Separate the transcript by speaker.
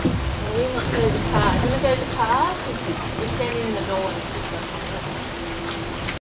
Speaker 1: We might go to the park. Do you want to go to the park?